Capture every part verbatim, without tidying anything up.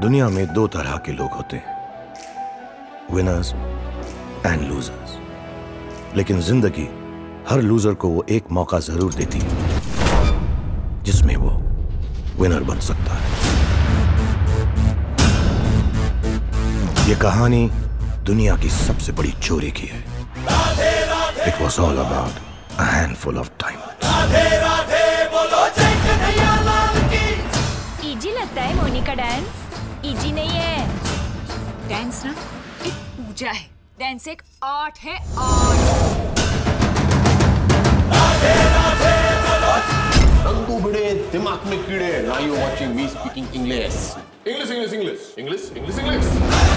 दुनिया में दो तरह के लोग होते हैं, विनर्स एंड लूजर्स। लेकिन जिंदगी हर लूजर को वो एक मौका जरूर देती है जिसमें वो विनर बन सकता है। ये कहानी दुनिया की सबसे बड़ी चोरी की है। It was all about a handful of diamonds. Easy लगता है मोनी का डांस? इजी नहीं है। डांस ना एक पूजा है, डांस एक आर्ट है, आर्ट। रंगू बड़े दिमाग में कीड़े। Now you watching me speaking English. English, English, English, English, English, English.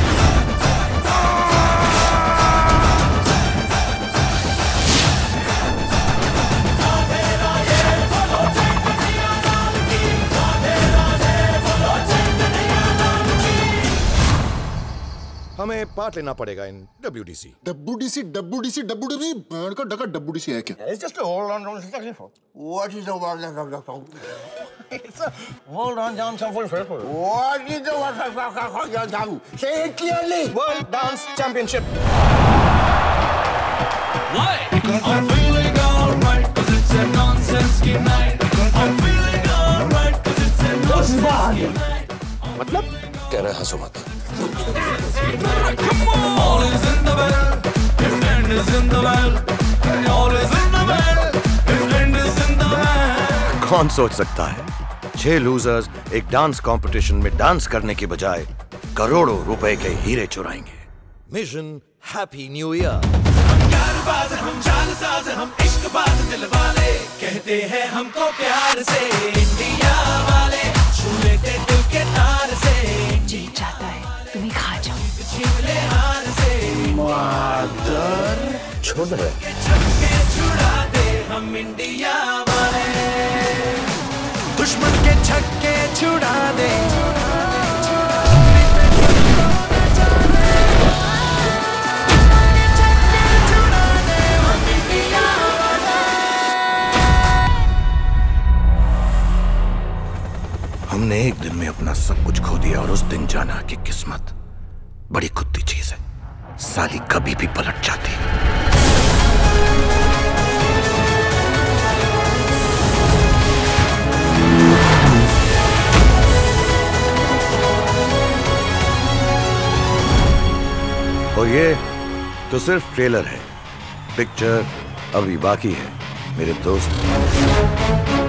हमें पार्ट लेना पड़ेगा in W D C. W D C, W D C, W D C, band का डका डब्ल्यू डी सी है क्या? It's just a hold on, John. What is the word of the song? It's a hold on, John. What is the word of the song? Say it clearly. World Dance Championship. Why? Because I'm feeling alright, cause it's a nonsense night. I'm feeling alright, cause it's a nonsense night. मतलब कह रहे हंसो मत। All is in the well, if end is in the well. All is in the well, if end is in the well. कौन सोच सकता है छह लूजर्स एक डांस कंपटीशन में डांस करने के बजाय करोड़ों रुपए के हीरे चुराएंगे। Mission happy new year. हम यारबाज, हम जालसाज, हम इश्कबाज दिल वाले, कहते हैं हमको प्यार से इंडिया वाले, छू लेते दिल के तार से। जी चाहता है तुम्हें खा जाओ। छिपले हार से मादर छोड़ दे। छक्के छुड़ा दे हम इंडिया वाले, दुश्मन के छक्के छुड़ा दे। हमने एक दिन में अपना सब कुछ खो दिया और उस दिन जाना कि किस्मत बड़ी कुत्ती चीज है, साली कभी भी पलट जाती। और ये तो सिर्फ ट्रेलर है, पिक्चर अभी बाकी है मेरे दोस्त।